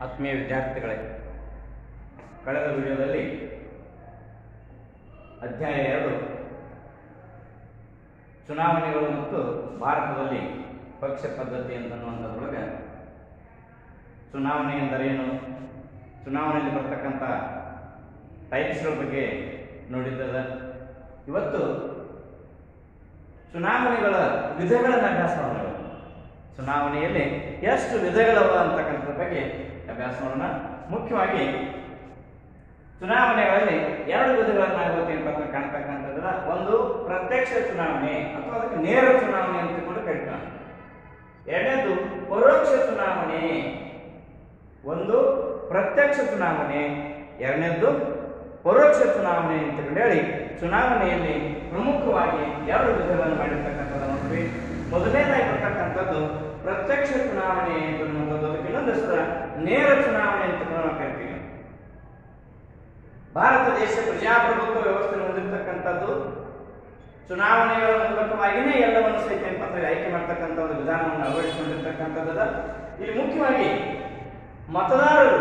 ಆತ್ಮೀಯ ವಿದ್ಯಾರ್ಥಿಗಳೇ, ಕಳೆದ ವಿಡಿಯೋದಲ್ಲಿ ಅಧ್ಯಾಯ 2 ಚುನಾವಣೆಗಳು ಮತ್ತು ಭಾರತದಲ್ಲಿ ಪಕ್ಷ ಪದ್ಧತಿ ಅಂತನ್ನುವಂಥದ್ರೊಳಗೆ ಚುನಾವಣೆ ಎಂದರೇನು, ಚುನಾವಣೆಯಲ್ಲಿ ಬರ್ತಕ್ಕಂಥ ಟೈಪ್ಸ್ಗಳ ಬಗ್ಗೆ ನೋಡಿದ್ದದ. ಇವತ್ತು ಚುನಾವಣೆಗಳ ವಿಧಗಳನ್ನು ಅಭ್ಯಾಸ ಮಾಡೋಣ. ಚುನಾವಣೆಯಲ್ಲಿ ಎಷ್ಟು ವಿಧಗಳವ ಅಂತಕ್ಕಂಥದ್ರ ಬಗ್ಗೆ ಅಭ್ಯಾಸ ಮಾಡೋಣ. ಮುಖ್ಯವಾಗಿ ಚುನಾವಣೆಗಳಲ್ಲಿ 2 ವಿಧಗಳನ್ನಾಗುತ್ತೆ ಅಂತ ಕಾಣ್ತಕ್ಕಂಥದ್ದು. ಒಂದು ಪ್ರತ್ಯಕ್ಷ ಚುನಾವಣೆ ಅಥವಾ ಅದಕ್ಕೆ ನೇರ ಚುನಾವಣೆ ಅಂತಕೊಂಡು ಕರೀತಾರೆ. ಎರಡನೇದು ಪರೋಕ್ಷ ಚುನಾವಣೆ. ಒಂದು ಪ್ರತ್ಯಕ್ಷ ಚುನಾವಣೆ, ಎರಡನೇದು ಪರೋಕ್ಷ ಚುನಾವಣೆ ಅಂತ ಹೇಳಿ ಚುನಾವಣೆಯಲ್ಲಿ ಪ್ರಮುಖವಾಗಿ 2 ವಿಧಗಳನ್ನು ಮಾಡಿರ್ತಕ್ಕಂಥದ್ದು ನೋಡ್ತೀವಿ. ಮೊದಲನೇದಾಗಿ ಬರ್ತಕ್ಕಂಥದ್ದು ಪ್ರತ್ಯಕ್ಷ ಚುನಾವಣೆ ಅಂತನ್ನುವಂಥದ್ದು. ಅದಕ್ಕೆ ಇನ್ನೊಂದು ಹೆಸರು ನೇರ ಚುನಾವಣೆ ಅಂತ ನಾವು ಕರಿತೀವಿ. ಭಾರತ ದೇಶ ಪ್ರಜಾಪ್ರಭುತ್ವ ವ್ಯವಸ್ಥೆ ಹೊಂದಿರತಕ್ಕಂಥದ್ದು. ಚುನಾವಣೆಗಳ ಮೂಲಕವಾಗಿಯೇ ಎಲ್ಲವನ್ನು ಸಹಿತ ಆಯ್ಕೆ ಮಾಡ್ತಕ್ಕಂಥ ಒಂದು ವಿಧಾನವನ್ನು ಅಳವಡಿಸಿಕೊಂಡಿರ್ತಕ್ಕಂಥದ್ದು. ಇಲ್ಲಿ ಮುಖ್ಯವಾಗಿ ಮತದಾರರು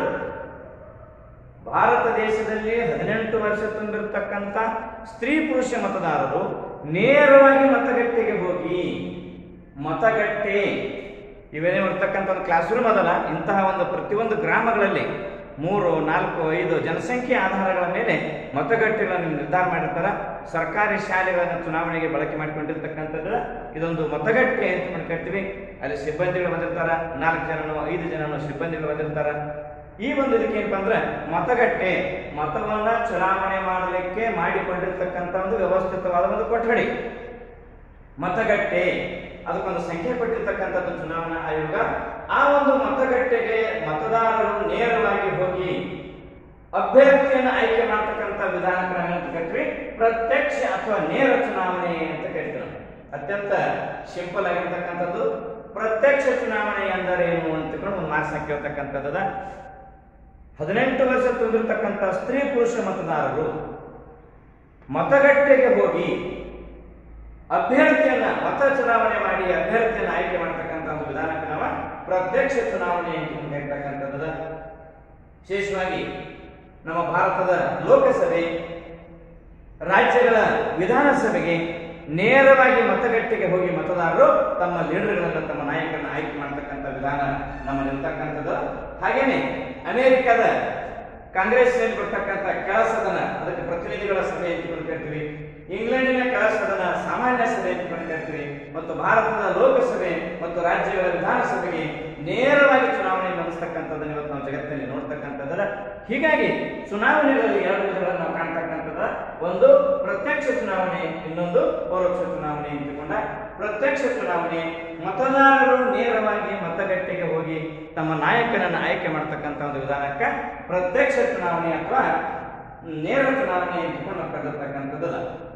ಭಾರತ ದೇಶದಲ್ಲಿ 18 ವರ್ಷ ತುಂಬಿರತಕ್ಕಂಥ ಸ್ತ್ರೀ ಪುರುಷ ಮತದಾರರು ನೇರವಾಗಿ ಮತಗಟ್ಟೆಗೆ ಹೋಗಿ ಮತಗಟ್ಟೆ ಇವೇನೇ ಇರ್ತಕ್ಕಂಥ ಒಂದು ಕ್ಲಾಸ್ ರೂಮ್ ಅದಲ್ಲ, ಇಂತಹ ಒಂದು ಪ್ರತಿಯೊಂದು ಗ್ರಾಮಗಳಲ್ಲಿ 3, 4, 5 ಜನಸಂಖ್ಯೆ ಆಧಾರಗಳ ಮೇಲೆ ಮತಗಟ್ಟೆಗಳನ್ನು ನಿರ್ಧಾರ ಮಾಡಿರ್ತಾರೆ. ಸರ್ಕಾರಿ ಶಾಲೆಗಳನ್ನು ಚುನಾವಣೆಗೆ ಬಳಕೆ ಮಾಡಿಕೊಂಡಿರ್ತಕ್ಕಂಥದ್ದು ಇದೊಂದು ಮತಗಟ್ಟೆ ಅಂತ ಕರಿತೀವಿ. ಅಲ್ಲಿ ಸಿಬ್ಬಂದಿಗಳು ಬಂದಿರ್ತಾರ, 4 ಜನನೋ 5 ಜನನೋ ಸಿಬ್ಬಂದಿಗಳು ಬಂದಿರ್ತಾರ. ಈ ಒಂದು ಇದಕ್ಕೆ ಏನಪ್ಪ ಅಂದ್ರೆ ಮತಗಟ್ಟೆ, ಮತವನ್ನ ಚುನಾವಣೆ ಮಾಡಲಿಕ್ಕೆ ಮಾಡಿಕೊಂಡಿರ್ತಕ್ಕಂಥ ಒಂದು ವ್ಯವಸ್ಥಿತವಾದ ಒಂದು ಕೊಠಡಿ ಮತಗಟ್ಟೆ. ಅದಕ್ಕೊಂದು ಸಂಖ್ಯೆ ಕೊಟ್ಟಿರ್ತಕ್ಕಂಥದ್ದು ಚುನಾವಣಾ ಆಯೋಗ. ಆ ಒಂದು ಮತಗಟ್ಟೆಗೆ ಮತದಾರರು ನೇರವಾಗಿ ಹೋಗಿ ಅಭ್ಯರ್ಥಿಯನ್ನು ಆಯ್ಕೆ ಮಾಡತಕ್ಕಂಥ ವಿಧಾನಕ್ಕೆ ನಾವೇನಂತ ಕರಿತೀವಿ ಪ್ರತ್ಯಕ್ಷ ಅಥವಾ ನೇರ ಚುನಾವಣೆ ಅಂತ ಕರಿತೀವಿ. ಅತ್ಯಂತ ಸಿಂಪಲ್ ಆಗಿರ್ತಕ್ಕಂಥದ್ದು ಪ್ರತ್ಯಕ್ಷ ಚುನಾವಣೆ ಎಂದರೇನು ಅಂತಕೊಂಡು ಒಂದು ಮಾರ್ಕ್ಸ್ ಹಾಕಿರ್ತಕ್ಕಂಥದ್ದು. 18 ವರ್ಷ ತುಂಬಿರ್ತಕ್ಕಂಥ ಸ್ತ್ರೀ ಪುರುಷ ಮತದಾರರು ಮತಗಟ್ಟೆಗೆ ಹೋಗಿ ಅಭ್ಯರ್ಥಿಯನ್ನ ಮತ ಚುನಾವಣೆ ಮಾಡಿ ಅಭ್ಯರ್ಥಿಯನ್ನು ಆಯ್ಕೆ ಮಾಡತಕ್ಕಂಥ ಒಂದು ವಿಧಾನಕ್ಕೆ ನಾವು ಪ್ರತ್ಯಕ್ಷ ಚುನಾವಣೆ ಅಂತ ಹೇಳ್ತಕ್ಕಂಥದ್ದು. ವಿಶೇಷವಾಗಿ ನಮ್ಮ ಭಾರತದ ಲೋಕಸಭೆ, ರಾಜ್ಯಗಳ ವಿಧಾನಸಭೆಗೆ ನೇರವಾಗಿ ಮತಗಟ್ಟೆಗೆ ಹೋಗಿ ಮತದಾರರು ತಮ್ಮ ಲೀಡರ್ಗಳನ್ನ, ತಮ್ಮ ನಾಯಕರನ್ನ ಆಯ್ಕೆ ಮಾಡತಕ್ಕಂಥ ವಿಧಾನ ನಮ್ಮಲ್ಲಿರ್ತಕ್ಕಂಥದ್ದು. ಹಾಗೇನೆ ಅಮೆರಿಕದ ಕಾಂಗ್ರೆಸ್ ಬರ್ತಕ್ಕಂಥ ಕೆಳಸದನ, ಅದಕ್ಕೆ ಪ್ರತಿನಿಧಿಗಳ ಸಭೆ ಅಂತ ಕರಿತೀವಿ. ಇಂಗ್ಲೆಂಡಿನ ಕೆಳಸದನ ಸಾಮಾನ್ಯ ಸಭೆ ಅಂತ ಕರಿತೀವಿ. ಮತ್ತು ಭಾರತದ ಲೋಕಸಭೆ ಮತ್ತು ರಾಜ್ಯಗಳ ವಿಧಾನಸಭೆಗೆ ನೇರವಾಗಿ ಚುನಾವಣೆ ನಡೆಸ್ತಕ್ಕಂಥದ್ದನ್ನು ಇವತ್ತು ನಾವು ಜಗತ್ತಿನಲ್ಲಿ ನೋಡ್ತಕ್ಕಂಥದ್ದಲ್ಲ. ಹೀಗಾಗಿ ಚುನಾವಣೆಗಳಲ್ಲಿ 2 ವಿಧಗಳನ್ನು ನಾವು ಕಾಣ್ತಕ್ಕಂಥದ್ದು. ಒಂದು ಪ್ರತ್ಯಕ್ಷ ಚುನಾವಣೆ, ಇನ್ನೊಂದು ಪರೋಕ್ಷ ಚುನಾವಣೆ ಅಂತಕೊಂಡ. ಪ್ರತ್ಯಕ್ಷ ಚುನಾವಣೆ ಮತದಾರರು ನೇರವಾಗಿ ಮತಗಟ್ಟೆಗೆ ಹೋಗಿ ತಮ್ಮ ನಾಯಕನನ್ನು ಆಯ್ಕೆ ಮಾಡತಕ್ಕಂಥ ಒಂದು ವಿಧಾನಕ್ಕೆ ಪ್ರತ್ಯಕ್ಷ ಚುನಾವಣೆ ಅಥವಾ ನೇರ ಚುನಾವಣೆ ಅಂತಕೊಂಡು ನಾವು ಕರೆದಿರ್ತಕ್ಕಂಥದ್ದಲ್ಲ.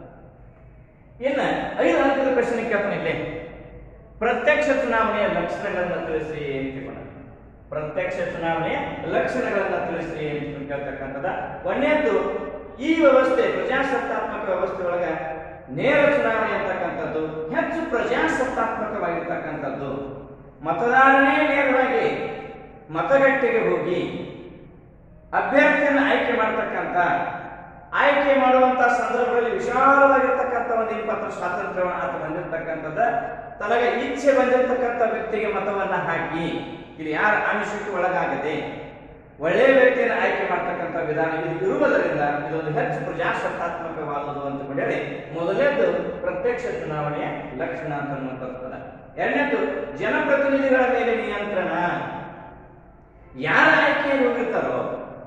ಇನ್ನು 5 ಅಂಕದ ಪ್ರಶ್ನೆ ಕೇಳ್ತಾನೆ ಇಲ್ಲಿ, ಪ್ರತ್ಯಕ್ಷ ಚುನಾವಣೆಯ ಲಕ್ಷಣಗಳನ್ನು ತಿಳಿಸಿ ಅಂತ. ಪ್ರತ್ಯಕ್ಷ ಚುನಾವಣೆಯ ಲಕ್ಷಣಗಳನ್ನು ತಿಳಿಸಿ ಅಂತ ಕೇಳ್ತಕ್ಕಂಥದ್ದು. ಒಂದನೇದ್ದು, ಈ ವ್ಯವಸ್ಥೆ ಪ್ರಜಾಸತ್ತಾತ್ಮಕ ವ್ಯವಸ್ಥೆ ಒಳಗ ನೇರ ಚುನಾವಣೆ ಅಂತಕ್ಕಂಥದ್ದು ಹೆಚ್ಚು ಪ್ರಜಾಸತ್ತಾತ್ಮಕವಾಗಿರ್ತಕ್ಕಂಥದ್ದು. ಮತದಾರನೇ ನೇರವಾಗಿ ಮತಗಟ್ಟೆಗೆ ಹೋಗಿ ಅಭ್ಯರ್ಥಿಯನ್ನು ಆಯ್ಕೆ ಮಾಡತಕ್ಕಂಥ, ಆಯ್ಕೆ ಮಾಡುವಂತ ಸಂದರ್ಭದಲ್ಲಿ ವಿಶಾಲವಾಗಿರ್ತಕ್ಕಂಥ ಒಂದು 20 ಸ್ವಾತಂತ್ರ್ಯವನ್ನು ಆತ ಬಂದಿರತಕ್ಕಂಥದ್ದು. ತನಗೆ ಇಚ್ಛೆ ಬಂದಿರತಕ್ಕಂಥ ವ್ಯಕ್ತಿಗೆ ಮತವನ್ನ ಹಾಕಿ ಇಲ್ಲಿ ಯಾರ ಆಮಿಷಕ್ಕೆ ಒಳಗಾಗದೆ ಒಳ್ಳೆಯ ವ್ಯಕ್ತಿಯನ್ನು ಆಯ್ಕೆ ಮಾಡ್ತಕ್ಕಂಥ ವಿಧಾನ ಇದು ಇರುವುದರಿಂದ ಇದೊಂದು ಹೆಚ್ಚು ಪ್ರಜಾಸತ್ತಾತ್ಮಕವಾದುದು ಅಂತ ಹೇಳಿ ಮೊದಲನೇದು ಪ್ರತ್ಯಕ್ಷ ಚುನಾವಣೆಯ ಲಕ್ಷಣ ಅಂತ. ಎರಡನೇದು ಜನಪ್ರತಿನಿಧಿಗಳ ಮೇಲೆ ನಿಯಂತ್ರಣ. ಯಾರ ಆಯ್ಕೆಯಲ್ಲಿ ಹೋಗಿರ್ತಾರೋ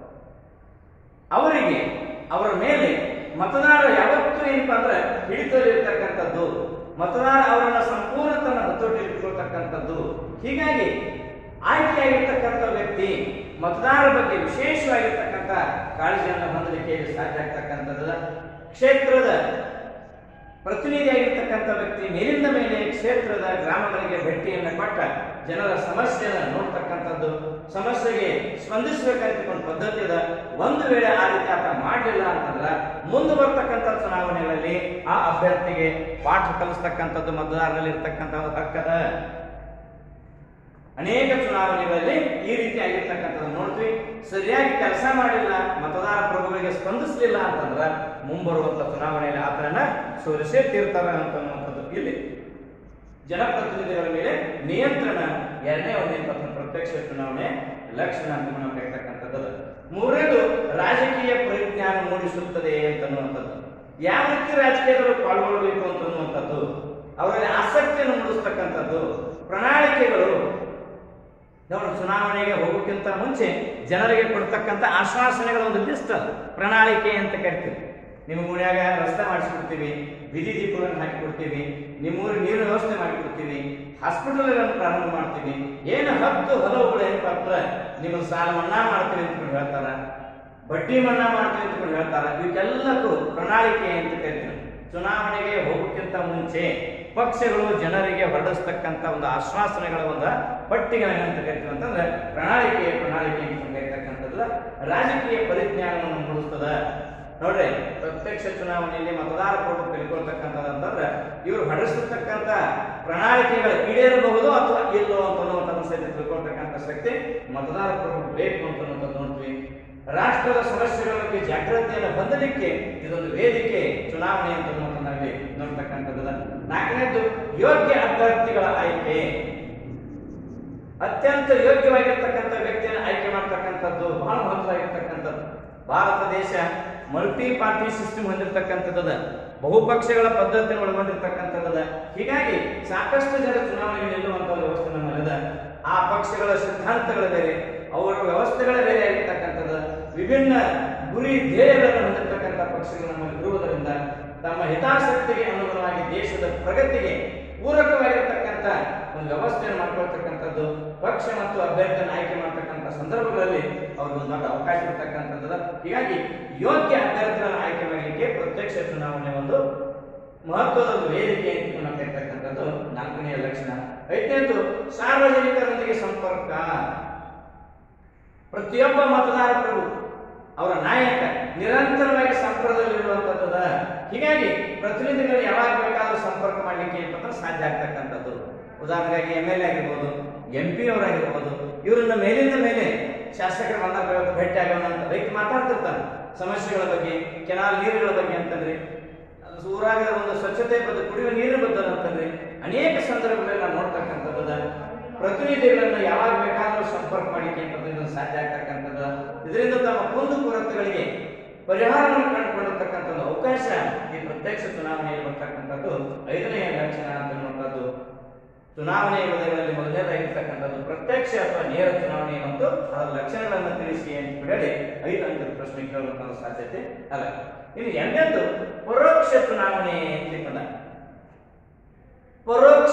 ಅವರಿಗೆ, ಅವರ ಮೇಲೆ ಮತದಾರ ಯಾವತ್ತೂ ಏನಪ್ಪಾ ಅಂದ್ರೆ ಹಿಡಿತಲಿರ್ತಕ್ಕಂಥದ್ದು. ಮತದಾರ ಅವರನ್ನ ಸಂಪೂರ್ಣ ತನ್ನ ಹತೋಟಿಯಲ್ಲಿಟ್ಕೊಳ್ತಕ್ಕಂಥದ್ದು. ಹೀಗಾಗಿ ಆಯ್ಕೆಯಾಗಿರ್ತಕ್ಕಂಥ ವ್ಯಕ್ತಿ ಮತದಾರರ ಬಗ್ಗೆ ವಿಶೇಷವಾಗಿರ್ತಕ್ಕಂಥ ಕಾಳಜಿಯನ್ನು ಹೊಂದಲಿಕ್ಕೆ ಸಾಧ್ಯ ಆಗ್ತಕ್ಕಂಥದ್ದು. ಕ್ಷೇತ್ರದ ಪ್ರತಿನಿಧಿಯಾಗಿರ್ತಕ್ಕಂಥ ವ್ಯಕ್ತಿ ಮೇಲಿಂದ ಮೇಲೆ ಕ್ಷೇತ್ರದ ಗ್ರಾಮಗಳಿಗೆ ಭೇಟಿಯನ್ನು ಕೊಟ್ಟ ಜನರ ಸಮಸ್ಯೆಯನ್ನು ನೋಡ್ತಕ್ಕಂಥದ್ದು, ಸಮಸ್ಯೆಗೆ ಸ್ಪಂದಿಸಬೇಕಂತ ಪದ್ಧತಿ ಅದ. ಒಂದು ವೇಳೆ ಆ ರೀತಿ ಆತ ಮಾಡಲಿಲ್ಲ ಅಂತಂದ್ರೆ ಮುಂದೆ ಬರ್ತಕ್ಕಂಥ ಚುನಾವಣೆಗಳಲ್ಲಿ ಆ ಅಭ್ಯರ್ಥಿಗೆ ಪಾಠ ಕಲಿಸ್ತಕ್ಕಂಥದ್ದು ಮತದಾರರಲ್ಲಿ ಇರ್ತಕ್ಕಂಥ ಹಕ್ಕದ. ಅನೇಕ ಚುನಾವಣೆಗಳಲ್ಲಿ ಈ ರೀತಿ ಆಗಿರ್ತಕ್ಕಂಥದ್ದು ನೋಡ್ತೀವಿ. ಸರಿಯಾಗಿ ಕೆಲಸ ಮಾಡಿಲ್ಲ, ಮತದಾರ ಪ್ರಭುಗಳಿಗೆ ಸ್ಪಂದಿಸಲಿಲ್ಲ ಅಂತಂದ್ರ ಮುಂಬರುವಂತ ಚುನಾವಣೆಯಲ್ಲಿ ಆತನನ್ನ ಸೋಲಿಸೇ ತೀರ್ತಾರ ಅಂತನ್ನುವಂಥದ್ದು ಇಲ್ಲಿ ಜನಪ್ರತಿನಿಧಿಗಳ ಮೇಲೆ ನಿಯಂತ್ರಣ ಎರಡನೇ ಪ್ರತ್ಯಕ್ಷ ಚುನಾವಣೆ ಲಕ್ಷಣ ಅಂತ ನಾವು ಹೇಳ್ತಕ್ಕಂಥದ್ದು. ಮೂರನೇದು ರಾಜಕೀಯ ಪರಿಜ್ಞಾನ ಮೂಡಿಸುತ್ತದೆ ಅಂತನ್ನುವಂಥದ್ದು. ಯಾವ ರೀತಿ ರಾಜಕೀಯದವರು ಪಾಲ್ಗೊಳ್ಳಬೇಕು ಅಂತನ್ನುವಂಥದ್ದು, ಅವರಲ್ಲಿ ಆಸಕ್ತಿಯನ್ನು ಮೂಡಿಸ್ತಕ್ಕಂಥದ್ದು, ಪ್ರಣಾಳಿಕೆಗಳು. ನೋಡಿ, ಚುನಾವಣೆಗೆ ಹೋಗೋಕ್ಕಿಂತ ಮುಂಚೆ ಜನರಿಗೆ ಕೊಡ್ತಕ್ಕಂಥ ಆಶ್ವಾಸನೆಗಳ ಒಂದು ಲಿಸ್ಟ್ ಪ್ರಣಾಳಿಕೆ ಅಂತ ಕರಿತೀವಿ. ನಿಮ್ಮ ಊರಿನಾಗ ರಸ್ತೆ ಮಾಡಿಸ್ಕೊಡ್ತೀವಿ, ಬೀದಿ ದೀಪಗಳನ್ನು ಹಾಕಿಕೊಡ್ತೀವಿ, ನಿಮ್ಮೂರಿಗೆ ನೀರಿನ ವ್ಯವಸ್ಥೆ ಮಾಡಿಕೊಡ್ತೀವಿ, ಹಾಸ್ಪಿಟಲ್ಗಳನ್ನು ಪ್ರಾರಂಭ ಮಾಡ್ತೀವಿ, ಏನು ಹಲವುಗಳು ಏನಪ್ಪ ಅಂದ್ರೆ ನಿಮ್ಮ ಸಾಲ ಮನ್ನಾ ಮಾಡ್ತೀವಿ ಅಂತ ಹೇಳ್ತಾರ, ಬಡ್ಡಿ ಮನ್ನಾ ಮಾಡ್ತೀವಿ ಅಂತ ಹೇಳ್ತಾರ. ಇವಕ್ಕೆಲ್ಲಕ್ಕೂ ಪ್ರಣಾಳಿಕೆ ಅಂತ ಕರಿತೀವಿ. ಚುನಾವಣೆಗೆ ಹೋಗೋಕ್ಕಿಂತ ಮುಂಚೆ ಪಕ್ಷಗಳು ಜನರಿಗೆ ಹೊರಡಿಸ್ತಕ್ಕಂಥ ಒಂದು ಆಶ್ವಾಸನೆಗಳ ಒಂದು ಪಟ್ಟಿಗೆ ಅಂತ ಕರಿತೀವಿ ಅಂತಂದ್ರೆ ಪ್ರಣಾಳಿಕೆ ಅಂತ ಕರಿತಕ್ಕಂಥದ್ದು ರಾಜಕೀಯ ಪರಿಜ್ಞಾನವನ್ನು ಮೂಡಿಸ್ತದ. ನೋಡ್ರಿ, ಪ್ರತ್ಯಕ್ಷ ಚುನಾವಣೆಯಲ್ಲಿ ಮತದಾರ ಪ್ರಭು ತಿಳ್ಕೊಳ್ತಕ್ಕಂಥದ್ದು ಅಂತಂದ್ರೆ ಇವರು ಹೊರಡಿಸತಕ್ಕಂಥ ಪ್ರಣಾಳಿಕೆಗಳು ಈಡೇರಬಹುದು ಅಥವಾ ಇಲ್ಲೋ ಅಂತನ್ನುವಂಥ ಸಹಿತ ತಿಳ್ಕೊಳ್ತಕ್ಕಂಥ ಶಕ್ತಿ ಮತದಾರ ಪ್ರಭು ಬೇಕು ಅಂತನ್ನುವಂಥದ್ದು ನೋಡ್ತೀವಿ. ರಾಷ್ಟ್ರದ ಸಮಸ್ಯೆಗಳ ಬಗ್ಗೆ ಜಾಗೃತಿಯನ್ನು ಹೊಂದಲಿಕ್ಕೆ ಇದೊಂದು ವೇದಿಕೆ ಚುನಾವಣೆ ಅಂತ ನಾವಲ್ಲಿ ನೋಡ್ತಕ್ಕಂಥದ್ದು. ನಾಲ್ಕನೇದು ಯೋಗ್ಯ ಅಭ್ಯರ್ಥಿಗಳ ಆಯ್ಕೆ. ಅತ್ಯಂತ ಯೋಗ್ಯವಾಗಿರ್ತಕ್ಕಂಥ ವ್ಯಕ್ತಿಯನ್ನು ಆಯ್ಕೆ ಮಾಡ್ತಕ್ಕಂಥದ್ದು ಬಹಳ ಮಹತ್ವವಾಗಿರ್ತಕ್ಕಂಥದ್ದು. ಭಾರತ ದೇಶ ಮಲ್ಟಿ ಪಾರ್ಟಿ ಸಿಸ್ಟಮ್ ಹೊಂದಿರತಕ್ಕಂಥದ್ದು, ಬಹುಪಕ್ಷಗಳ ಪದ್ಧತಿಯನ್ನು ಒಳಗೊಂಡಿರ್ತಕ್ಕಂಥದ್ದು. ಹೀಗಾಗಿ ಸಾಕಷ್ಟು ಜನ ಚುನಾವಣೆಗೆ ನಿಲ್ಲುವಂತಹ ವ್ಯವಸ್ಥೆ ನಮ್ಮಲ್ಲಿದೆ. ಆ ಪಕ್ಷಗಳ ಸಿದ್ಧಾಂತಗಳ ಬೇರೆ, ಅವರ ವ್ಯವಸ್ಥೆಗಳ ಬೇರೆ ಆಗಿರ್ತಕ್ಕಂಥದ್ದು. ವಿಭಿನ್ನ ಗುರಿ ಧ್ಯೇಯಗಳನ್ನು ಹೊಂದಿರತಕ್ಕಂಥ ಪಕ್ಷಗಳು ನಮ್ಮಲ್ಲಿ ಇರುವುದರಿಂದ ತಮ್ಮ ಹಿತಾಸಕ್ತಿಗೆ ಅನುಗುಣವಾಗಿ ದೇಶದ ಪ್ರಗತಿಗೆ ಪೂರಕವಾಗಿರ್ತಕ್ಕಂಥ ಒಂದು ವ್ಯವಸ್ಥೆಯನ್ನು ಮಾಡ್ಕೊಳ್ತಕ್ಕಂಥದ್ದು, ಪಕ್ಷ ಮತ್ತು ಅಭ್ಯರ್ಥಿಯನ್ನು ಆಯ್ಕೆ ಮಾಡ್ತಕ್ಕಂಥ ಸಂದರ್ಭಗಳಲ್ಲಿ ಅವ್ರಿಗೆ ಒಂದು ದೊಡ್ಡ ಅವಕಾಶ ಇರತಕ್ಕಂಥದ್ದು. ಹೀಗಾಗಿ ಯೋಗ್ಯ ಅಭ್ಯರ್ಥಿಗಳನ್ನು ಆಯ್ಕೆ ಮಾಡಲಿಕ್ಕೆ ಪ್ರತ್ಯಕ್ಷ ಚುನಾವಣೆ ಒಂದು ಮಹತ್ವದ ಒಂದು ವೇದಿಕೆ ಅಂತ ನಾವು ಕರೀತಕ್ಕಂಥದ್ದು ನಾಲ್ಕನೆಯ ಲಕ್ಷಣ. ಐದನೇದು ಸಾರ್ವಜನಿಕರೊಂದಿಗೆ ಸಂಪರ್ಕ. ಪ್ರತಿಯೊಬ್ಬ ಮತದಾರ ಪ್ರಭು ಅವರ ನಾಯಕ ನಿರಂತರವಾಗಿ ಸಂಪರ್ಕದಲ್ಲಿರುವಂತದ್ದು. ಹೀಗಾಗಿ ಪ್ರತಿನಿಧಿಗಳು ಯಾವಾಗ ಬೇಕಾದ್ರೂ ಸಂಪರ್ಕ ಮಾಡಲಿಕ್ಕೆ ಸಾಧ್ಯ ಆಗ್ತಕ್ಕಂಥದ್ದು. ಉದಾಹರಣೆಗಾಗಿ MLA ಆಗಿರ್ಬೋದು, MP ಅವರಾಗಿರ್ಬೋದು, ಇವರನ್ನ ಮೇಲಿಂದ ಮೇಲೆ ಶಾಸಕರು ಬಂದಾಗ ಭೇಟಿ ಆಗೋಣ ಅಂತ ರೈತ ಮಾತಾಡ್ತಿರ್ತಾರೆ. ಸಮಸ್ಯೆಗಳ ಬಗ್ಗೆ, ಕೆನಾಲ್ ನೀರುಗಳ ಬಗ್ಗೆ ಅಂತಂದ್ರೆ, ಊರಾಗ ಒಂದು ಸ್ವಚ್ಛತೆ ಬಗ್ಗೆ, ಕುಡಿಯುವ ನೀರು ಬಗ್ಗೆ ಅಂತಂದ್ರೆ ಅನೇಕ ಸಂದರ್ಭಗಳಲ್ಲಿ ನಾವು ನೋಡ್ತಕ್ಕಂಥದ್ದು. ಪ್ರತಿನಿಧಿಗಳನ್ನು ಯಾವಾಗ ಬೇಕಾದ್ರೂ ಸಂಪರ್ಕ ಮಾಡಲಿಕ್ಕೆ ಸಾಧ್ಯ ಆಗ್ತಕ್ಕಂಥದ್ದು. ಇದರಿಂದ ತಮ್ಮ ಕುಂದುಕೊರತೆಗಳಿಗೆ ಪರಿಹಾರವನ್ನು ಕಂಡುಕೊಂಡಿರ್ತಕ್ಕಂಥದ್ದು ಅವಕಾಶ ಈ ಪ್ರತ್ಯಕ್ಷ ಚುನಾವಣೆಯಲ್ಲಿ ಬರ್ತಕ್ಕಂಥದ್ದು ಐದನೆಯ ಲಕ್ಷಣ ಅಂತನ್ನುವಂಥದ್ದು. ಚುನಾವಣೆಯ ವಿಧಗಳಲ್ಲಿ ಮೊದಲನೇದಾಗಿರ್ತಕ್ಕಂಥದ್ದು ಪ್ರತ್ಯಕ್ಷ ಅಥವಾ ನೇರ ಚುನಾವಣೆ ಮತ್ತು ಅದರ ಲಕ್ಷಣಗಳನ್ನು ತಿಳಿಸಿ ಅಂತ ಹೇಳಿ 5 ಅಂಕದ ಪ್ರಶ್ನೆ ಕೇಳುವಂತಹ ಸಾಧ್ಯತೆ ಅಲ್ಲ. ಇನ್ನು ಎರಡನೇದು ಪರೋಕ್ಷ ಚುನಾವಣೆ ಅಂತ. ಪರೋಕ್ಷ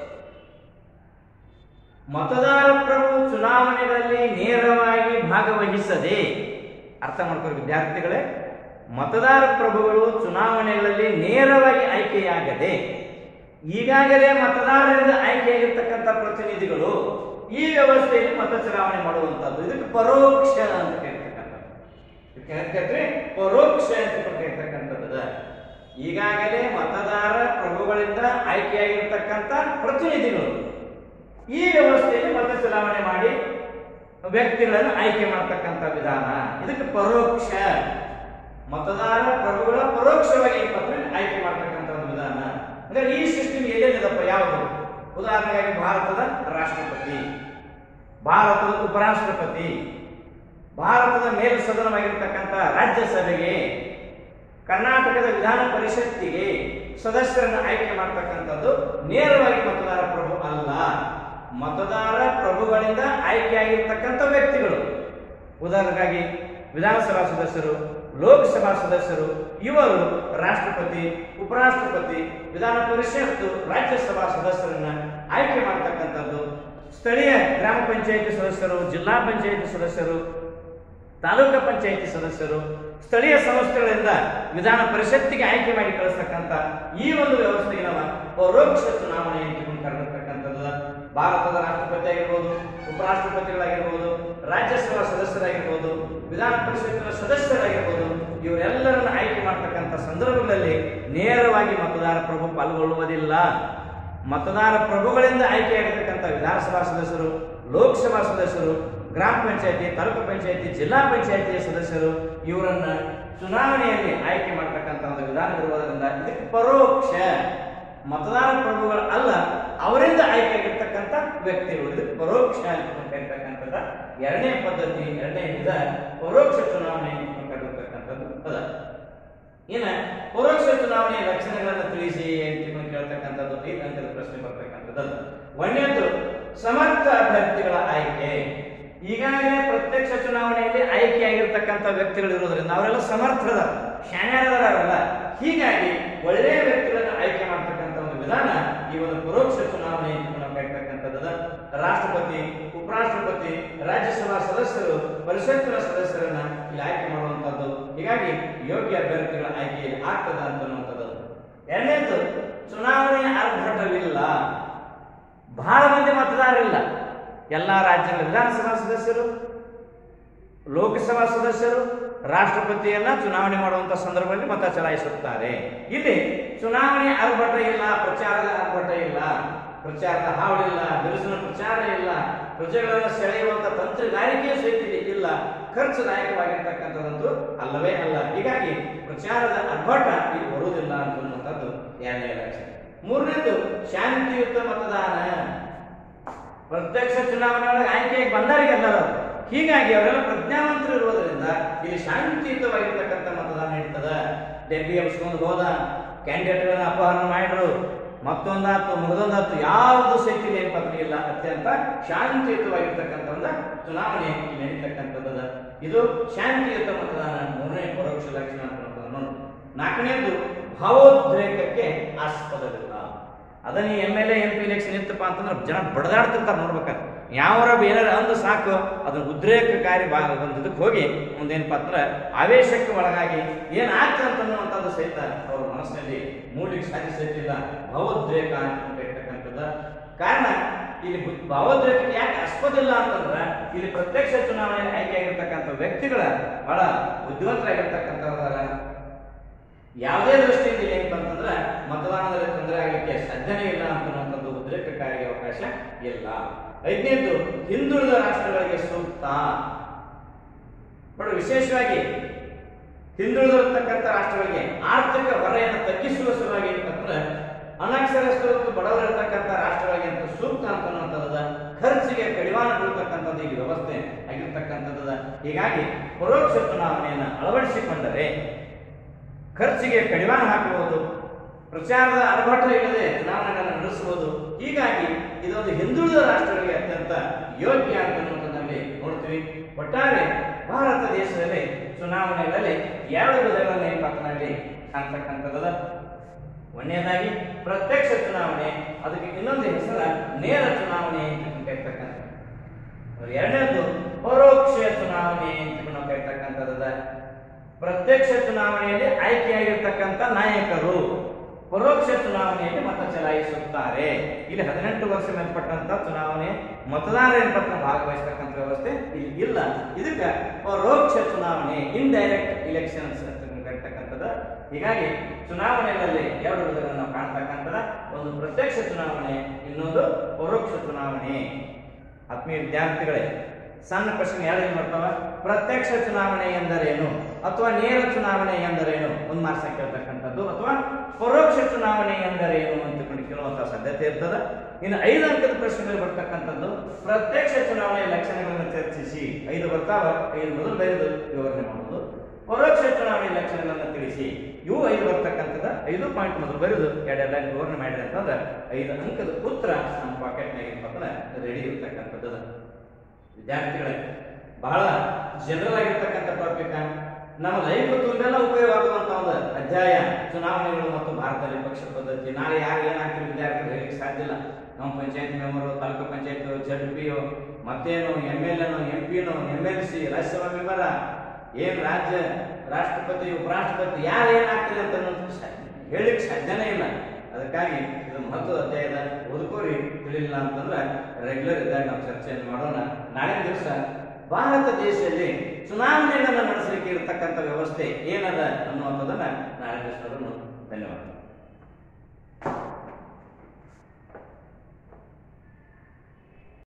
ಮತದಾರ ಪ್ರಭು ಚುನಾವಣೆಗಳಲ್ಲಿ ನೇರವಾಗಿ ಭಾಗವಹಿಸದೆ, ಅರ್ಥ ಮಾಡ್ಕೊಳ್ಳಿ ವಿದ್ಯಾರ್ಥಿಗಳೇ, ಮತದಾರ ಪ್ರಭುಗಳು ಚುನಾವಣೆಗಳಲ್ಲಿ ನೇರವಾಗಿ ಆಯ್ಕೆಯಾಗದೆ ಈಗಾಗಲೇ ಮತದಾರರಿಂದ ಆಯ್ಕೆಯಾಗಿರ್ತಕ್ಕಂಥ ಪ್ರತಿನಿಧಿಗಳು ಈ ವ್ಯವಸ್ಥೆಯಲ್ಲಿ ಮತ ಚಲಾವಣೆ ಮಾಡುವಂತದ್ದು, ಇದಕ್ಕೆ ಪರೋಕ್ಷ ಅಂತ ಕರೀತಕ್ಕಂಥದ್ದು. ಪರೋಕ್ಷ ಅಂತ ಕರೀತಕ್ಕಂಥದ್ದು ಈಗಾಗಲೇ ಮತದಾರ ಪ್ರಭುಗಳಿಂದ ಆಯ್ಕೆಯಾಗಿರ್ತಕ್ಕಂಥ ಪ್ರತಿನಿಧಿಗಳು ಈ ವ್ಯವಸ್ಥೆಯಲ್ಲಿ ಮತ ಚಲಾವಣೆ ಮಾಡಿ ವ್ಯಕ್ತಿಗಳನ್ನು ಆಯ್ಕೆ ಮಾಡತಕ್ಕಂಥ ವಿಧಾನ, ಇದಕ್ಕೆ ಪರೋಕ್ಷ. ಮತದಾರ ಪ್ರಭುಗಳ ಪರೋಕ್ಷವಾಗಿ ಆಯ್ಕೆ ಮಾಡತಕ್ಕಂಥ ವಿಧಾನ. ಅಂದ್ರೆ ಈ ಸಿಸ್ಟಮ್ ಎಲ್ಲೇನಿದಪ್ಪ, ಯಾವುದು? ಉದಾಹರಣೆಗಾಗಿ ಭಾರತದ ರಾಷ್ಟ್ರಪತಿ, ಭಾರತದ ಉಪರಾಷ್ಟ್ರಪತಿ, ಭಾರತದ ಮೇಲು ಸದನವಾಗಿರ್ತಕ್ಕಂಥ ರಾಜ್ಯಸಭೆಗೆ, ಕರ್ನಾಟಕದ ವಿಧಾನ ಪರಿಷತ್ತಿಗೆ ಸದಸ್ಯರನ್ನು ಆಯ್ಕೆ ಮಾಡತಕ್ಕಂಥದ್ದು ನೇರವಾಗಿ ಮತದಾರ ಪ್ರಭು ಅಲ್ಲ, ಮತದಾರ ಪ್ರಭುಗಳಿಂದ ಆಯ್ಕೆಯಾಗಿರ್ತಕ್ಕಂಥ ವ್ಯಕ್ತಿಗಳು. ಉದಾಹರಣೆಗಾಗಿ ವಿಧಾನಸಭಾ ಸದಸ್ಯರು, ಲೋಕಸಭಾ ಸದಸ್ಯರು, ಇವರು ರಾಷ್ಟ್ರಪತಿ, ಉಪರಾಷ್ಟ್ರಪತಿ, ವಿಧಾನ ಪರಿಷತ್ತು, ರಾಜ್ಯಸಭಾ ಸದಸ್ಯರನ್ನ ಆಯ್ಕೆ ಮಾಡತಕ್ಕಂಥದ್ದು. ಸ್ಥಳೀಯ ಗ್ರಾಮ ಪಂಚಾಯಿತಿ ಸದಸ್ಯರು, ಜಿಲ್ಲಾ ಪಂಚಾಯಿತಿ ಸದಸ್ಯರು, ತಾಲೂಕು ಪಂಚಾಯಿತಿ ಸದಸ್ಯರು, ಸ್ಥಳೀಯ ಸಂಸ್ಥೆಗಳಿಂದ ವಿಧಾನ ಪರಿಷತ್ತಿಗೆ ಆಯ್ಕೆ ಮಾಡಿ ಕಳಿಸ್ತಕ್ಕಂಥ ಈ ಒಂದು ವ್ಯವಸ್ಥೆಗೆ ನಾವು ಪರೋಕ್ಷ ಚುನಾವಣೆ ಅಂತ ಕರೆದಿರ್ತಕ್ಕಂಥದ್ದು. ಭಾರತದ ರಾಷ್ಟ್ರಪತಿ ಆಗಿರ್ಬೋದು, ಉಪರಾಷ್ಟ್ರಪತಿಗಳಾಗಿರ್ಬೋದು, ರಾಜ್ಯಸಭಾ ಸದಸ್ಯರಾಗಿರ್ಬೋದು, ವಿಧಾನ ಪರಿಷತ್ತಿನ ಸದಸ್ಯರಾಗಿರ್ಬೋದು, ಇವರೆಲ್ಲರನ್ನ ಆಯ್ಕೆ ಮಾಡತಕ್ಕಂಥ ಸಂದರ್ಭಗಳಲ್ಲಿ ನೇರವಾಗಿ ಮತದಾರ ಪ್ರಭು ಪಾಲ್ಗೊಳ್ಳುವುದಿಲ್ಲ. ಮತದಾರ ಪ್ರಭುಗಳಿಂದ ಆಯ್ಕೆಯಾಗಿರ್ತಕ್ಕಂಥ ವಿಧಾನಸಭಾ ಸದಸ್ಯರು, ಲೋಕಸಭಾ ಸದಸ್ಯರು, ಗ್ರಾಮ ಪಂಚಾಯತಿ, ತಾಲೂಕು ಪಂಚಾಯತಿ, ಜಿಲ್ಲಾ ಪಂಚಾಯತಿಯ ಸದಸ್ಯರು ಇವರನ್ನ ಚುನಾವಣೆಯಲ್ಲಿ ಆಯ್ಕೆ ಮಾಡ್ತಕ್ಕಂಥ ಒಂದು ವಿಧಾನ ಇರುವುದರಿಂದ ಇದಕ್ಕೆ ಪರೋಕ್ಷ ಮತದಾನ ಪ್ರಭುಗಳು ಅಲ್ಲ, ಅವರಿಂದ ಆಯ್ಕೆ ಆಗಿರ್ತಕ್ಕಂಥ ವ್ಯಕ್ತಿಗಳು. ಇದಕ್ಕೆ ಪರೋಕ್ಷ ಅಂತ ಹೇಳ್ತಕ್ಕಂಥದ್ದ ಎರಡನೇ ಪದ್ಧತಿ, ಎರಡನೇ ವಿಧ ಪರೋಕ್ಷ ಚುನಾವಣೆ ಕರೆದಿರ್ತಕ್ಕಂಥದ್ದು ಅದ. ಇನ್ನು ಪರೋಕ್ಷ ಚುನಾವಣೆಯ ಲಕ್ಷಣಗಳನ್ನು ತಿಳಿಸಿ ಅಂತ ಕೇಳ್ತಕ್ಕಂಥದ್ದು 5 ಅಂಕದ ಪ್ರಶ್ನೆ ಬರ್ತಕ್ಕಂಥದ್ದು. ಒಂದನೇದು ಸಮರ್ಥ ಅಭ್ಯರ್ಥಿಗಳ ಆಯ್ಕೆ. ಈಗಾಗಲೇ ಪ್ರತ್ಯಕ್ಷ ಚುನಾವಣೆಯಲ್ಲಿ ಆಯ್ಕೆಯಾಗಿರ್ತಕ್ಕಂಥ ವ್ಯಕ್ತಿಗಳು ಇರೋದ್ರಿಂದ ಅವರೆಲ್ಲ ಸಮರ್ಥದ ಶಾಣ್ಯರಲ್ಲ. ಹೀಗಾಗಿ ಒಳ್ಳೆಯ ವ್ಯಕ್ತಿಗಳನ್ನು ಆಯ್ಕೆ ಮಾಡ್ತಕ್ಕಂಥ ಒಂದು ವಿಧಾನ ಈ ಒಂದು ಪರೋಕ್ಷ ಚುನಾವಣೆ ಹೇಳ್ತಕ್ಕಂಥದ್ದು. ರಾಷ್ಟ್ರಪತಿ, ಉಪರಾಷ್ಟ್ರಪತಿ, ರಾಜ್ಯಸಭಾ ಸದಸ್ಯರು, ಪರಿಷತ್ತಿನ ಸದಸ್ಯರನ್ನ ಇಲ್ಲಿ ಆಯ್ಕೆ ಮಾಡುವಂತದ್ದು. ಹೀಗಾಗಿ ಯೋಗ್ಯ ಅಭ್ಯರ್ಥಿಗಳ ಆಯ್ಕೆ ಆಗ್ತದ ಅಂತನ್ನುವಂಥದ್ದು. ಎರಡನೇದು ಚುನಾವಣೆಯ ಆರ್ಭಟವಿಲ್ಲ, ಬಹಳ ಮಂದಿ ಮತದಾರರಿಲ್ಲ. ಎಲ್ಲ ರಾಜ್ಯಗಳ ವಿಧಾನಸಭಾ ಸದಸ್ಯರು, ಲೋಕಸಭಾ ಸದಸ್ಯರು, ರಾಷ್ಟ್ರಪತಿಯನ್ನ ಚುನಾವಣೆ ಮಾಡುವಂತ ಸಂದರ್ಭದಲ್ಲಿ ಮತ ಚಲಾಯಿಸುತ್ತಾರೆ. ಇಲ್ಲಿ ಚುನಾವಣೆ ಆರ್ಭಟ ಇಲ್ಲ, ಪ್ರಚಾರದ ಆರ್ಭಟ ಇಲ್ಲ, ಪ್ರಚಾರದ ಹಾವಳಿಲ್ಲ, ಬಿರುಸಿನ ಪ್ರಚಾರ ಇಲ್ಲ, ಪ್ರಜೆಗಳನ್ನು ಸೆಳೆಯುವಂತ ತಂತ್ರಗಾರಿಕೆ ಸಹಿತ ಇಲ್ಲ, ಖರ್ಚುದಾಯಕವಾಗಿರ್ತಕ್ಕಂಥದ್ದು ಅಲ್ಲವೇ ಅಲ್ಲ. ಹೀಗಾಗಿ ಪ್ರಚಾರದ ಆರ್ಭಟ ಇಲ್ಲಿ ಬರುವುದಿಲ್ಲ ಅಂತನ್ನುವಂಥದ್ದು ಎರಡನೇ ಲಕ್ಷಣ. ಮೂರನೇದು ಶಾಂತಿಯುತ ಮತದಾನ. ಪ್ರತ್ಯಕ್ಷ ಚುನಾವಣೆ ಒಳಗೆ ಆಯ್ಕೆಯಾಗಿ ಬಂದವರಿಗೆಲ್ಲರೂ, ಹೀಗಾಗಿ ಅವರೆಲ್ಲ ಪ್ರಜ್ಞಾವಂತರು ಇರುವುದರಿಂದ ಇಲ್ಲಿ ಶಾಂತಿಯುತವಾಗಿರ್ತಕ್ಕಂಥ ಮತದಾನ ಇರ್ತದ. ಡೆಬ್ಬಿ ಎಬ್ಸ್ಕೊಂಡು ಹೋದ, ಕ್ಯಾಂಡಿಡೇಟ್ಗಳನ್ನ ಅಪಹರಣ ಮಾಡಿದ್ರು, ಮತ್ತೊಂದಾತು ಮುಗಿದೊಂದಾತು, ಯಾವುದು ಸಹಿತ ನೇಮಪತ್ರ ಇಲ್ಲ. ಅತ್ಯಂತ ಶಾಂತಿಯುತವಾಗಿರ್ತಕ್ಕಂಥ ಒಂದು ಚುನಾವಣೆ ನಡೀತಕ್ಕಂಥದ್ದು. ಇದು ಶಾಂತಿಯುತ ಮತದಾನ, ಮೂರನೇ ಪರೋಕ್ಷ ಲಕ್ಷಣ ಅಂತ. ನಾಲ್ಕನೇದು ಭಾವೋದ್ರೇಕಕ್ಕೆ ಆಸ್ಪದವಿಲ್ಲ. ಅದನ್ನ MLA MP ಎಲೆಕ್ಷನ್ ಇತ್ತಪ್ಪ ಅಂತಂದ್ರೆ ಜನ ಬಡದಾಡ್ತಿರ್ತಾರೆ. ನೋಡ್ಬೇಕಾದ್ರೆ ಯಾವರ ಏನಾರ ಅಂದು ಸಾಕು ಅದನ್ನ ಉದ್ರೇಕಕಾರಿ ಒಂದು ಇದಕ್ಕೆ ಹೋಗಿ ಮುಂದೇನಪ್ಪ ಅಂದ್ರೆ ಆವೇಶಕ್ಕೆ ಒಳಗಾಗಿ ಏನಾಗ್ತದೆ ಅಂತನ್ನುವಂಥದ್ದು ಸಹಿತ ಅವ್ರ ಮನಸ್ಸಿನಲ್ಲಿ ಮೂಲಿಗೆ ಸಾಧಿಸುತ್ತಿಲ್ಲ. ಭಾವೋದ್ರೇಕ ಅಂತ ಹೇಳ್ತಕ್ಕಂಥದ್ದು ಕಾರಣ. ಇಲ್ಲಿ ಭಾವೋದ್ರೇಕಕ್ಕೆ ಯಾಕೆ ಆಸ್ಪದಿಲ್ಲ ಅಂತಂದ್ರೆ ಇಲ್ಲಿ ಪ್ರತ್ಯಕ್ಷ ಚುನಾವಣೆಯಲ್ಲಿ ಆಯ್ಕೆಯಾಗಿರ್ತಕ್ಕಂಥ ವ್ಯಕ್ತಿಗಳ ಬಹಳ ಬುದ್ಧಿವಂತರಾಗಿರ್ತಕ್ಕಂಥವ್ರ ಯಾವುದೇ ದೃಷ್ಟಿಯಿಂದ ಏನಪ್ಪ ಅಂತಂದ್ರೆ ಮತದಾನದಲ್ಲಿ ತೊಂದರೆ ಆಗಲಿಕ್ಕೆ ಸಾಧ್ಯನೇ ಇಲ್ಲ ಅಂತನ್ನುವಂಥದ್ದು ಉದ್ರೇಕಕಾರಿ ಅವಕಾಶ ಇಲ್ಲ. ಐದನೇದು ಹಿಂದುಳಿದ ರಾಷ್ಟ್ರಗಳಿಗೆ ಸೂಕ್ತ. ನೋಡಿ, ವಿಶೇಷವಾಗಿ ಹಿಂದುಳಿದಿರತಕ್ಕಂಥ ರಾಷ್ಟ್ರಗಳಿಗೆ ಆರ್ಥಿಕ ಹೊರೆಯನ್ನು ತಗ್ಗಿಸುವ ಸಲುವಾಗಿ ಏನಂತಂದ್ರೆ ಅನಕ್ಷರಸ್ಥರು ಮತ್ತು ಬಡವರಿರ್ತಕ್ಕಂಥ ರಾಷ್ಟ್ರಗಳಿಗೆ ಅಂತ ಸೂಕ್ತ ಅಂತನ್ನುವಂಥದ್ದು, ಖರ್ಚಿಗೆ ಕಡಿವಾಣ ಬೀಳ್ತಕ್ಕಂಥದ್ದು ಈ ವ್ಯವಸ್ಥೆ ಆಗಿರ್ತಕ್ಕಂಥದ್ದು. ಹೀಗಾಗಿ ಪರೋಕ್ಷ ಚುನಾವಣೆಯನ್ನು ಅಳವಡಿಸಿಕೊಂಡರೆ ಖರ್ಚಿಗೆ ಕಡಿವಾಣ ಹಾಕಬಹುದು, ಪ್ರಚಾರದ ಆರ್ಭಟ ಇಲ್ಲದೆ ಚುನಾವಣೆಗಳನ್ನು ನಡೆಸಬಹುದು. ಹೀಗಾಗಿ ಇದೊಂದು ಹಿಂದುಳಿದ ರಾಷ್ಟ್ರಗಳಿಗೆ ಅತ್ಯಂತ ಯೋಗ್ಯ ಅಂತನ್ನುವಂಥದ್ದಲ್ಲಿ ನೋಡ್ತೀವಿ. ಒಟ್ಟಾರೆ ಭಾರತ ದೇಶದಲ್ಲಿ ಚುನಾವಣೆಗಳಲ್ಲಿ 2 ವಿಧಗಳನ್ನು ಏನ್ಪಾತ್ನಲ್ಲಿ ಕಾಣ್ತಕ್ಕಂಥದ್ದು. ಒಂದನೇದಾಗಿ ಪ್ರತ್ಯಕ್ಷ ಚುನಾವಣೆ, ಅದಕ್ಕೆ ಇನ್ನೊಂದು ಹೆಸರ ನೇರ ಚುನಾವಣೆ ಅಂತ ಹೇಳ್ತಕ್ಕಂಥ. ಎರಡನೇದು ಪರೋಕ್ಷ ಚುನಾವಣೆ ಅಂತ ನಾವು ಹೇಳ್ತಕ್ಕಂಥದ್ದು. ಪ್ರತ್ಯಕ್ಷ ಚುನಾವಣೆಯಲ್ಲಿ ಆಯ್ಕೆಯಾಗಿರ್ತಕ್ಕಂಥ ನಾಯಕರು ಪರೋಕ್ಷ ಚುನಾವಣೆಯಲ್ಲಿ ಮತ ಚಲಾಯಿಸುತ್ತಾರೆ. ಇಲ್ಲಿ 18 ವರ್ಷ ಮೇಲ್ಪಟ್ಟಂತ ಚುನಾವಣೆ ಮತದಾರರ ಪತ್ರ ಭಾಗವಹಿಸತಕ್ಕಂಥ ವ್ಯವಸ್ಥೆ ಇಲ್ಲಿ ಇಲ್ಲ. ಇದಕ್ಕೆ ಪರೋಕ್ಷ ಚುನಾವಣೆ, ಇಂಡೈರೆಕ್ಟ್ ಇಲೆಕ್ಷನ್ಸ್ ಅಂತ ಹೇಳ್ತಕ್ಕಂಥದ್ದು. ಹೀಗಾಗಿ ಚುನಾವಣೆಯಲ್ಲಿ 2 ವಿಧಗಳನ್ನು ನಾವು ಕಾಣ್ತಕ್ಕಂಥದ್ದು. ಒಂದು ಪ್ರತ್ಯಕ್ಷ ಚುನಾವಣೆ, ಇನ್ನೊಂದು ಪರೋಕ್ಷ ಚುನಾವಣೆ. ಆತ್ಮೀಯ ವಿದ್ಯಾರ್ಥಿಗಳೇ, ಸಣ್ಣ ಪ್ರಶ್ನೆ ಯಾರು ಮಾಡ್ತಾವ? ಪ್ರತ್ಯಕ್ಷ ಚುನಾವಣೆ ಎಂದರೇನು ಅಥವಾ ನೇರ ಚುನಾವಣೆ ಎಂದರೇನು ಒಂದು ಮಾರ್ಕ್ಸ್ ಕೇಳ್ತಕ್ಕಂಥದ್ದು, ಅಥವಾ ಪರೋಕ್ಷ ಚುನಾವಣೆ ಎಂದರೇನು ಅಂತ ಕೇಳುವಂತಹ ಸಾಧ್ಯತೆ ಇರ್ತದೆ. ಇನ್ನು 5 ಅಂಕದ ಪ್ರಶ್ನೆಗಳು ಬರ್ತಕ್ಕಂಥದ್ದು ಪ್ರತ್ಯಕ್ಷ ಚುನಾವಣೆಯ ಲಕ್ಷಣಗಳನ್ನು ಚರ್ಚಿಸಿ. 5 ಬರ್ತಾವ, 5 ಮೊದಲು ಬರೆದು ವಿವರಣೆ ಮಾಡುವುದು. ಪರೋಕ್ಷ ಚುನಾವಣೆಯ ಲಕ್ಷಣಗಳನ್ನು ತಿಳಿಸಿ. ಇವು 5 ಬರ್ತಕ್ಕಂಥದ್ದು. 5 ಪಾಯಿಂಟ್ ಮೊದಲು ಬರೆದು 2 ಲೈನ್ ವಿವರಣೆ ಮಾಡಿದ್ರೆ ಅಂತಂದ್ರೆ 5 ಅಂಕದ ಉತ್ತರ ನಮ್ಮ ಪಾಕೆಟ್ನಾಗ ರೆಡಿ ಇರ್ತಕ್ಕಂಥದ್ದು. ವಿದ್ಯಾರ್ಥಿಗಳೇ, ಬಹಳ ಜನರಲ್ ಆಗಿರ್ತಕ್ಕಂಥ ಟಾಪಿಕ್, ನಮ್ಮ ಲೈಫ್ ತುಂಬೆಲ್ಲ ಉಪಯೋಗ ಆಗುವಂತ ಒಂದು ಅಧ್ಯಾಯ ಚುನಾವಣೆಗಳು ಮತ್ತು ಭಾರತದಲ್ಲಿ ಪಕ್ಷ ಪದ್ಧತಿ. ನಾಳೆ ಯಾರು ಏನಾಗ್ತಿರೋ ವಿದ್ಯಾರ್ಥಿಗಳು ಹೇಳಲಿಕ್ಕೆ ಸಾಧ್ಯ ಇಲ್ಲ. ನಮ್ಮ ಪಂಚಾಯತ್ ಮೆಂಬರು, ತಾಲೂಕು ಪಂಚಾಯತ್ ZPO, ಮತ್ತೇನು MLA, MP, MLC, ರಾಜ್ಯಸಭಾ ಮೆಂಬರ, ಏನ್ ರಾಷ್ಟ್ರಪತಿ, ಉಪರಾಷ್ಟ್ರಪತಿ ಯಾರು ಏನಾಗ್ತಿದೆ ಅಂತ ಹೇಳಲಿಕ್ಕೆ ಸಾಧ್ಯನೇ ಇಲ್ಲ. ಅದಕ್ಕಾಗಿ ಇದು ಮಹತ್ವದ ಅಧ್ಯಾಯದ, ಓದ್ಕೋರಿ. ತಿಳಿಲಿಲ್ಲ ಅಂತಂದ್ರೆ ರೆಗ್ಯುಲರ್ ಇದ್ದಾಗ ನಾವು ಚರ್ಚೆಯನ್ನು ಮಾಡೋಣ. ನಾಳೆ ದಿವಸ ಭಾರತ ದೇಶದಲ್ಲಿ ಚುನಾವಣೆಗಳನ್ನು ನಡೆಸಲಿಕ್ಕೆ ಇರತಕ್ಕಂಥ ವ್ಯವಸ್ಥೆ ಏನದ ಅನ್ನುವಂಥದ್ದನ್ನ ನಾಳೆ ದಿವಸ ನೋಡೋಣ. ಧನ್ಯವಾದ.